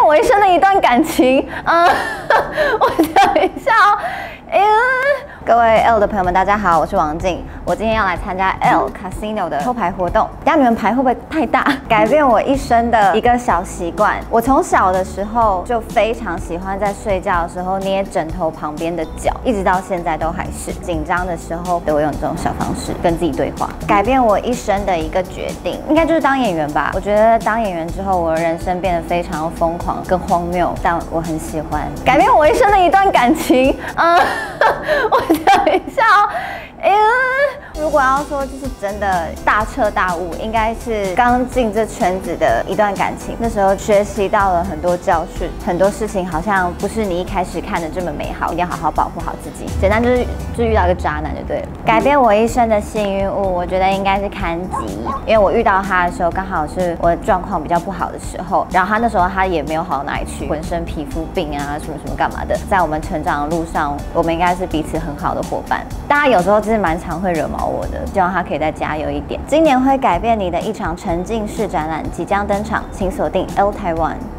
我一生的一段感情。我想一下哦。各位 L 的朋友们，大家好，我是王静。我今天要来参加 L Casino 的抽牌活动。等下你们牌会不会太大？改变我一生的一个小习惯。我从小的时候就非常喜欢在睡觉的时候捏枕头旁边的角，一直到现在都还是。紧张的时候都会用这种小方式跟自己对话。改变我一生的一个决定，应该就是当演员吧。我觉得当演员之后，我的人生变得非常疯狂跟荒谬，但我很喜欢。改变我一生的一段感情。我想一下哦。如果要说就是真的大彻大悟，应该是刚进这圈子的一段感情。那时候学习到了很多教训，很多事情好像不是你一开始看的这么美好，一定要好好保护好自己。简单就是遇到一个渣男就对了。改变我一生的幸运物，我觉得应该是坎吉，因为我遇到他的时候刚好是我的状况比较不好的时候，然后他那时候他也没有好到哪里去，浑身皮肤病啊什么干嘛的。在我们成长的路上，我们应该是彼此很好的伙伴。大家有时候真是蛮常会惹毛我的，希望他可以再加油一点。今年会改变你的一场沉浸式展览即将登场，请锁定 L Taiwan。